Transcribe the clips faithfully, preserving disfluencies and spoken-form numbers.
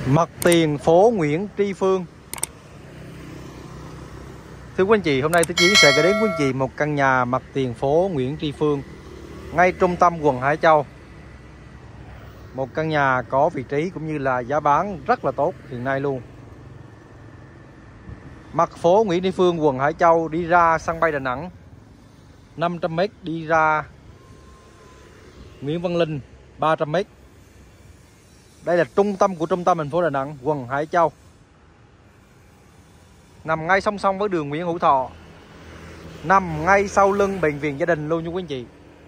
Mặt tiền phố Nguyễn Tri Phương. Thưa quý anh chị, hôm nay Tú Chiến sẽ gửi đến quý anh chị một căn nhà mặt tiền phố Nguyễn Tri Phương, ngay trung tâm quận Hải Châu. Một căn nhà có vị trí cũng như là giá bán rất là tốt hiện nay luôn. Mặt phố Nguyễn Tri Phương, quận Hải Châu, đi ra sân bay Đà Nẵng năm trăm mét, đi ra Nguyễn Văn Linh ba trăm mét. Đây là trung tâm của trung tâm thành phố Đà Nẵng, quận Hải Châu. Nằm ngay song song với đường Nguyễn Hữu Thọ, nằm ngay sau lưng bệnh viện gia đình luôn nha quý anh chị.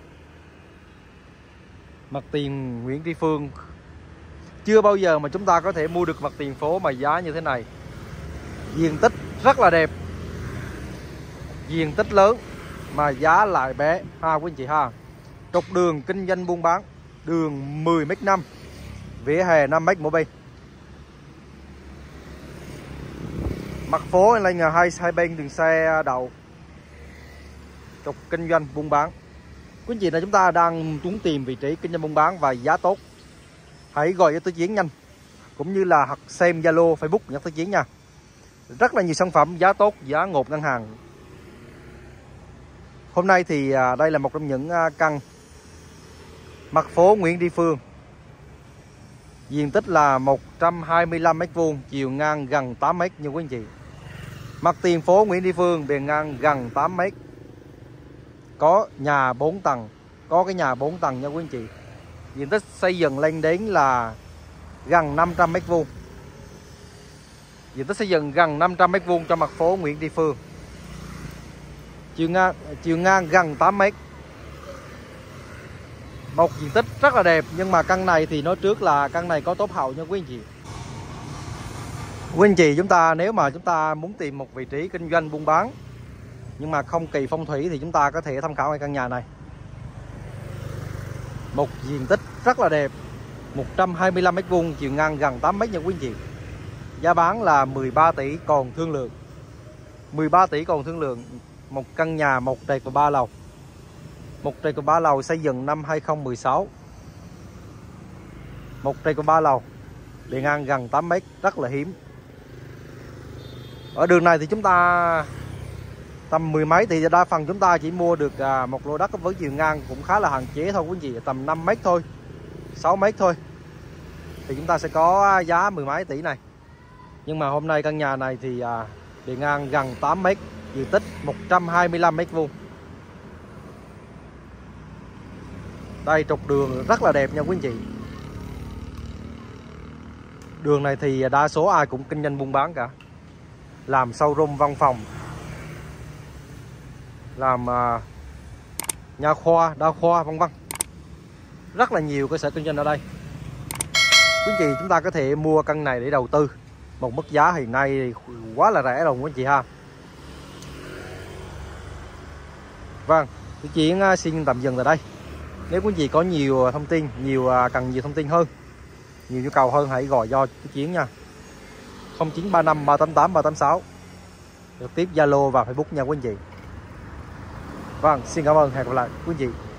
Mặt tiền Nguyễn Tri Phương, chưa bao giờ mà chúng ta có thể mua được mặt tiền phố mà giá như thế này. Diện tích rất là đẹp, diện tích lớn mà giá lại bé ha quý anh chị ha. Trục đường kinh doanh buôn bán, đường mười mét năm, vỉa hè năm mét mỗi bên. Mặt phố lên là hai hai bên đường xe đậu, trục kinh doanh buôn bán. Quý anh chị là chúng ta đang muốn tìm vị trí kinh doanh buôn bán và giá tốt, hãy gọi cho Tú Chiến nhanh, cũng như là hoặc xem Zalo, Facebook nhắc Tú Chiến nha. Rất là nhiều sản phẩm giá tốt, giá ngột ngân hàng. Hôm nay thì đây là một trong những căn mặt phố Nguyễn Tri Phương, diện tích là một trăm hai mươi lăm mét vuông, chiều ngang gần tám mét nha quý anh chị. Mặt tiền phố Nguyễn Tri Phương, bề ngang gần tám mét. Có nhà bốn tầng, có cái nhà bốn tầng nha quý anh chị. Diện tích xây dựng lên đến là gần năm trăm mét vuông. Diện tích xây dựng gần năm trăm mét vuông cho mặt phố Nguyễn Tri Phương. Chiều ngang chiều ngang gần tám mét. Một diện tích rất là đẹp, nhưng mà căn này thì nói trước là căn này có top hậu nha quý anh chị. Quý anh chị, chúng ta nếu mà chúng ta muốn tìm một vị trí kinh doanh buôn bán nhưng mà không kỳ phong thủy thì chúng ta có thể tham khảo cái căn nhà này. Một diện tích rất là đẹp, một trăm hai mươi lăm mét vuông, chiều ngang gần tám mét nha quý anh chị. Giá bán là mười ba tỷ còn thương lượng. mười ba tỷ còn thương lượng. Một căn nhà một trệt và ba lầu. Một trệt và ba lầu xây dựng năm hai không một sáu. Một trệt và ba lầu, bề ngang gần tám mét, rất là hiếm. Ở đường này thì chúng ta tầm mười mấy thì đa phần chúng ta chỉ mua được một lô đất với chiều ngang cũng khá là hạn chế thôi quý anh chị, tầm năm mét thôi, sáu mét thôi. Thì chúng ta sẽ có giá mười mấy tỷ này. Nhưng mà hôm nay căn nhà này thì bề ngang gần tám mét, diện tích một trăm hai mươi lăm mét vuông. Đây, trục đường rất là đẹp nha quý anh chị. Đường này thì đa số ai cũng kinh doanh buôn bán cả, làm showroom văn phòng, làm uh, nhà khoa, đa khoa vân vân. Rất là nhiều cơ sở kinh doanh ở đây. Quý anh chị, chúng ta có thể mua căn này để đầu tư. Một mức giá hiện nay thì quá là rẻ rồi quý anh chị ha. Vâng, Tú Chiến xin tạm dừng tại đây. Nếu quý anh chị có nhiều thông tin, nhiều cần nhiều thông tin hơn, nhiều nhu cầu hơn, hãy gọi cho Tú Chiến nha. không chín ba năm ba tám tám ba tám sáu, trực tiếp Zalo và Facebook nha quý anh chị. Vâng, xin cảm ơn, hẹn gặp lại quý anh chị.